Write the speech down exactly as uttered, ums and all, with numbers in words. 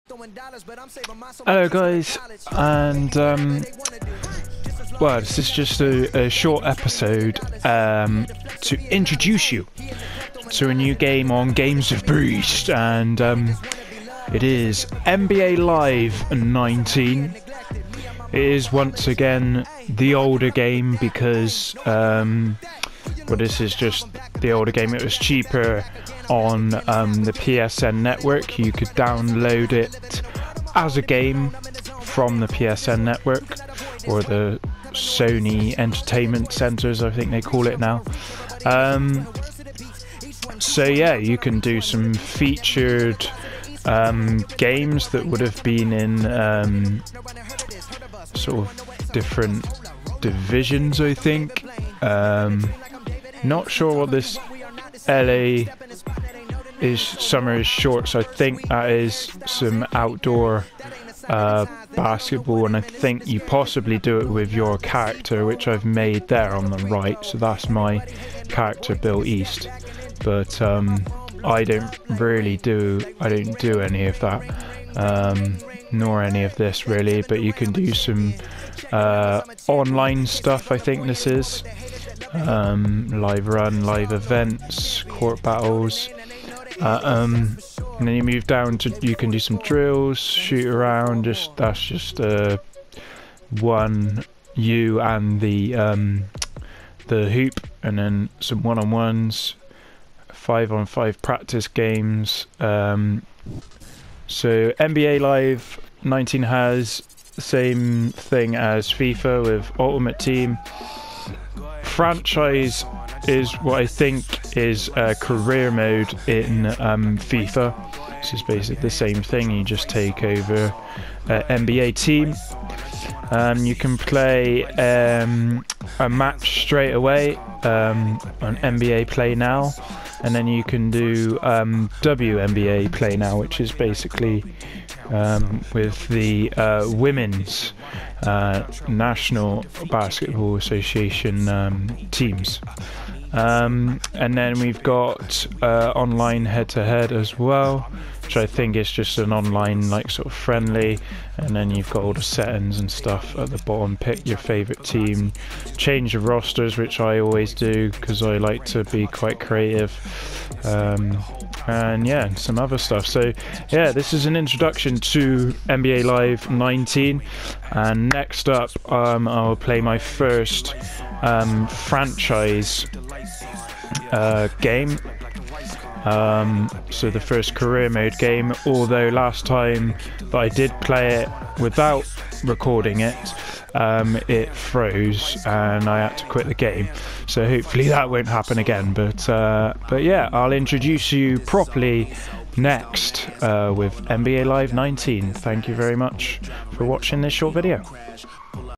Hello guys, and um, well, this is just a, a short episode um, to introduce you to a new game on Games of Boost, and um, it is N B A Live nineteen. It is once again the older game because, um, well, this is just the older game. It was cheaper on um, the P S N network. You could download it as a game from the P S N network, or the Sony Entertainment Centers, I think they call it now. Um, so yeah, you can do some featured um, games that would have been in um, sort of different divisions, I think. Um, not sure what this L A is. Summer is shorts. I think that is some outdoor uh, basketball, and I think you possibly do it with your character, which I've made there on the right. So that's my character, Bill East. But um, I don't really do. I don't do any of that, um, nor any of this really. But you can do some uh, online stuff. I think this is um, live run, live events, court battles. Uh, um, and then you move down to, you can do some drills, shoot around. Just that's just uh, one you and the um, the hoop, and then some one-on-ones, five-on-five practice games. Um, so N B A Live nineteen has the same thing as FIFA with Ultimate Team. Franchise is what I think is uh, career mode in um, FIFA. This is basically the same thing. You just take over uh, N B A team. Um, you can play um, a match straight away um, on N B A Play Now, and then you can do um, W N B A Play Now, which is basically um, with the uh, women's uh, National Basketball Association um, teams. Um, and then we've got uh, online head-to-head as well, which I think is just an online like sort of friendly. And then you've got all the settings and stuff at the bottom. Pick your favorite team, change the rosters, which I always do because I like to be quite creative, um, and yeah, and some other stuff. So yeah, this is an introduction to N B A Live nineteen, and next up um, I'll play my first um, franchise uh, game. Um, so the first career mode game, although last time that I did play it without recording it, um, it froze and I had to quit the game. So hopefully that won't happen again. But uh, but yeah, I'll introduce you properly next uh, with N B A Live nineteen. Thank you very much for watching this short video.